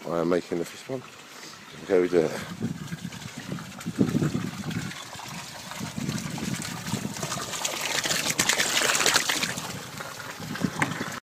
I am making the fish pond. Go there.